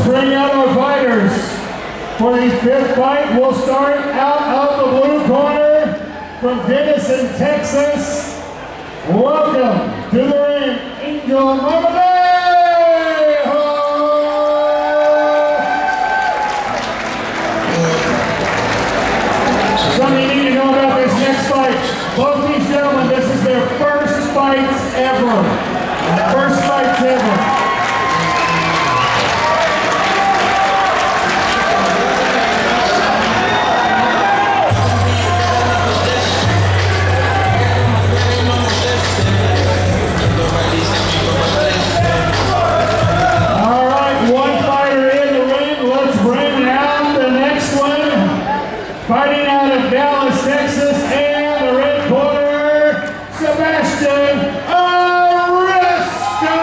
bring out our fighters. For the fifth fight, we'll start out of the blue corner from Denison, Texas. Welcome to the ring, Angel Marmolejo. Something you need to know about this next fight. Both these gentlemen, this is their first fights ever. First fights ever. Fighting out of Dallas, Texas, and the red corner, Sebastian Aresco!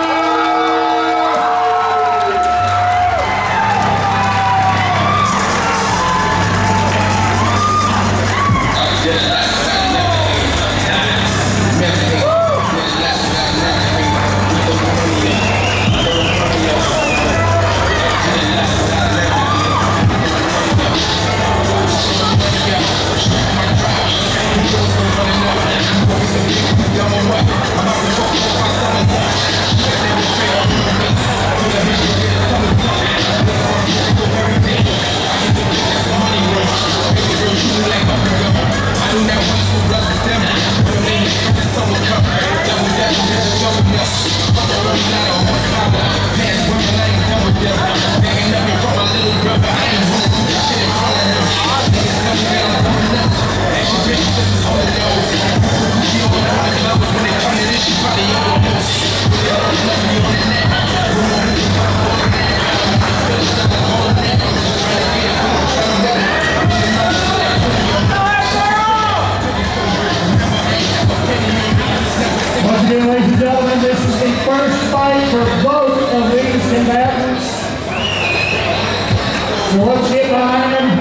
Ladies and gentlemen, this is the first fight for both of these combatants. So let's get behind them.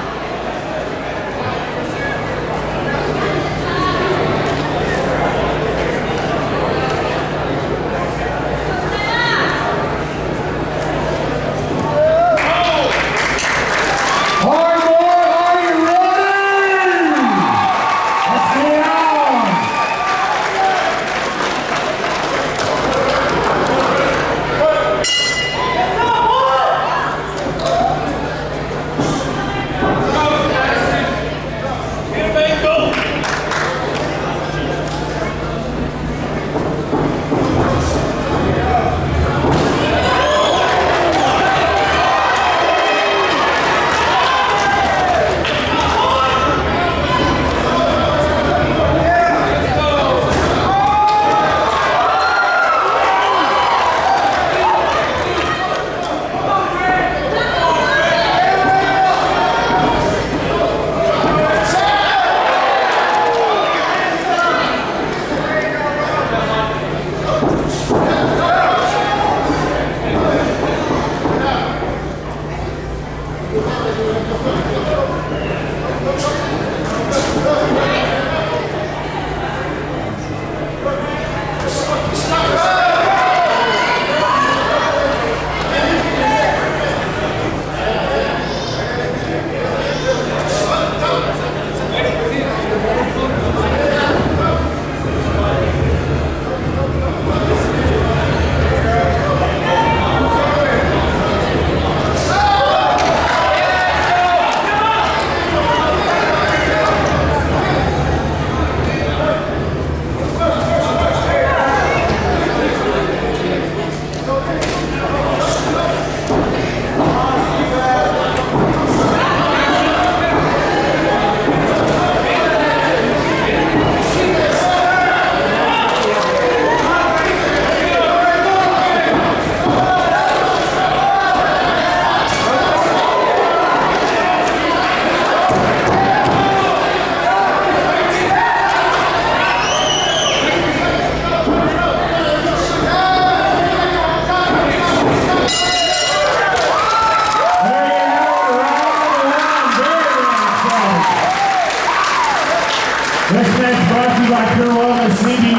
This match brought to you by Pure Wellness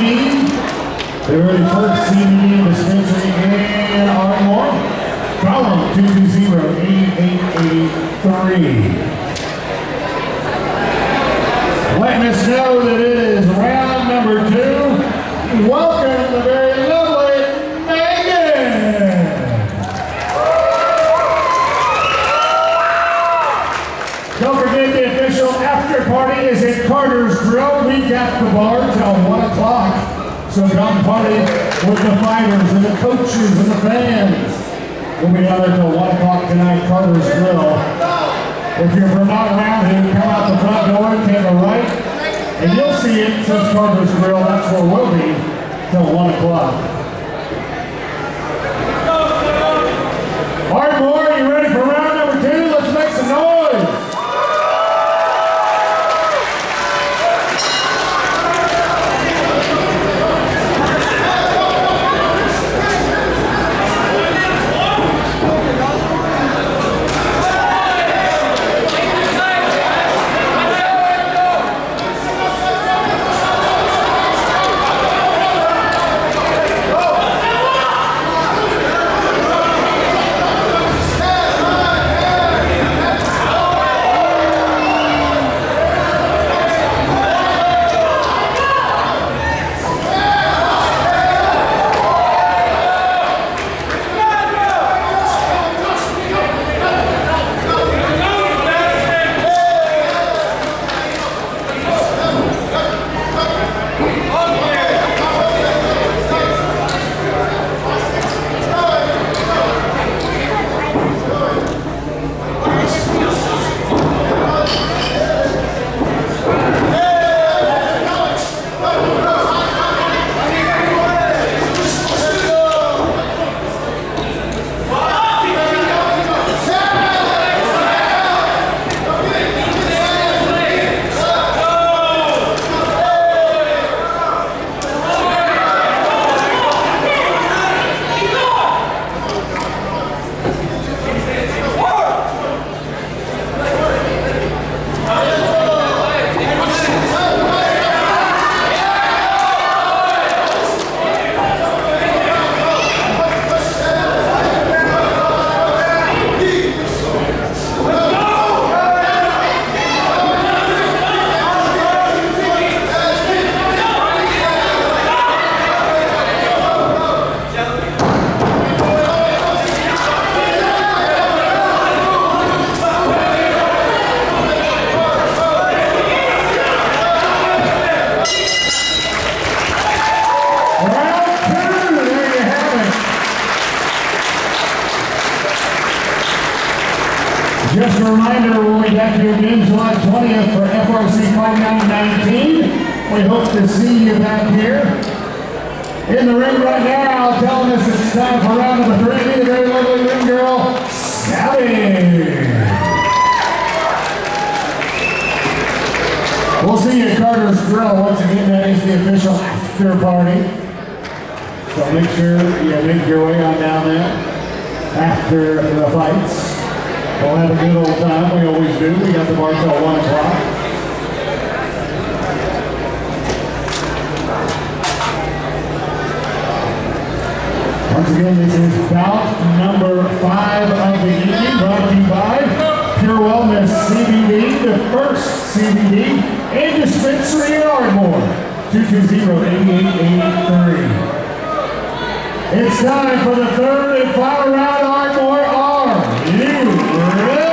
CBD. They're ready for CBD dispensary in Ardmore. Call them 220 know that it is round number 2. Welcome the very lovely Megan. Don't forget the official after party is at Carter's Grill. We got the bar till 1 o'clock. So come party with the fighters and the coaches and the fans. We'll be out there till 1 o'clock tonight, Carter's Grill. If you're from out around here, come out the front door, take a right, and you'll see it says Carter's Grill. That's where we'll be till 1 o'clock. Ardmore, are you ready for round number 2? Let's make some noise. Just a reminder, we'll be back here again July 20th for FRC Fight Night 19. We hope to see you back here. In the ring right now, telling us it's time for round number 3. The very lovely ring girl, Sally. We'll see you at Carter's Grill. Once again, that is the official after party. So make sure you make your way on down there after the fights. We'll have a good old time, we always do. We got the bar till 1 o'clock. Once again, this is bout number 5 of the evening, brought to you by Pure Wellness CBD, the first CBD and dispensary in Ardmore, 220-8883. It's time for the 3rd and final round, Ardmore. Are you ready?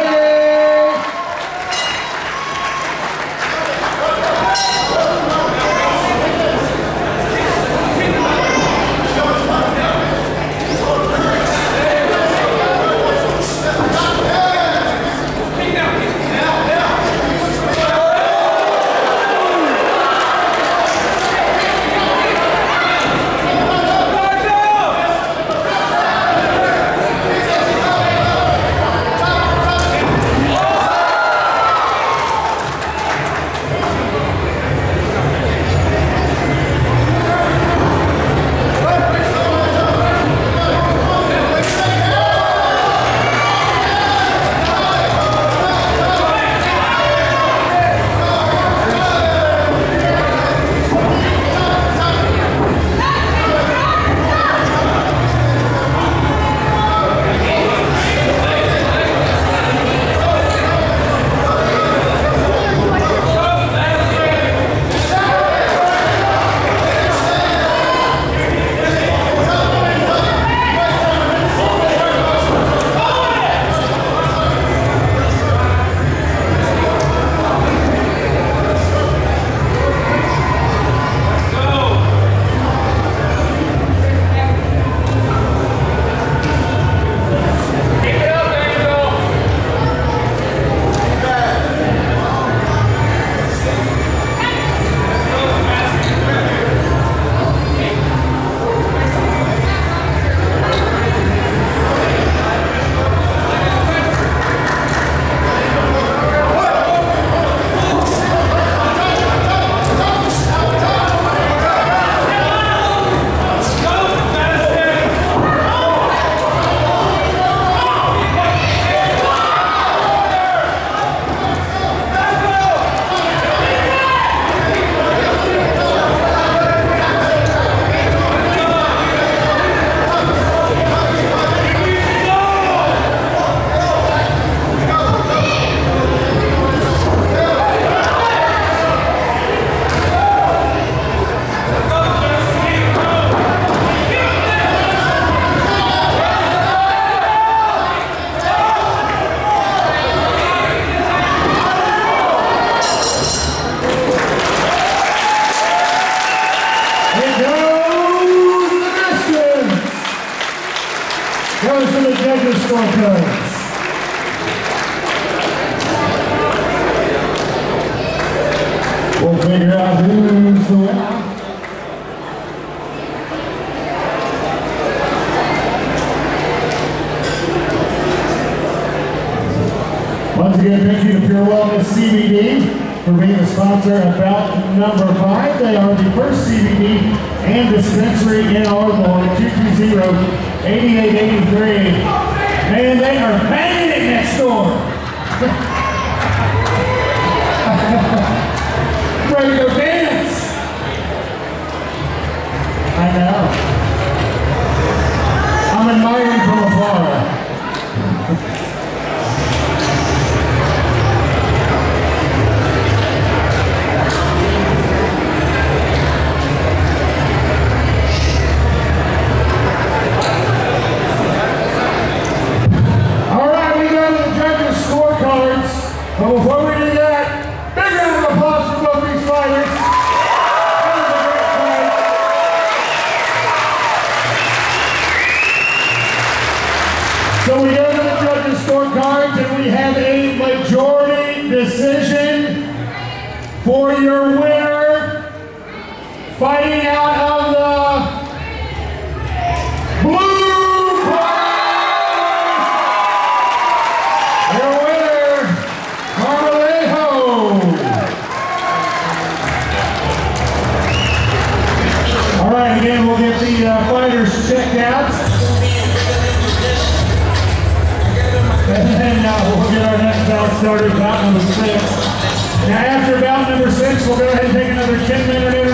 judges' scorecards. We'll figure out who's the winner. Once again, thank you to Pure Wellness CBD for being the sponsor of bout number 5. They are the first CBD and dispensary in Ardmore at 220-8883. Man, they are banging it next door. Ready to go dance. I know. I'm admiring from afar. But before we do that, big round of applause for both these fighters. That was a great fight. So we go to the judges' scorecards and we have a majority decision for your winner. Fighting out of the blue corner. Your winner, Carmelejo. All right, again, we'll get the fighters checked out. And then we'll get our next bout started, bout number 6. Now after bout number 6, we'll go ahead and take another 10-minute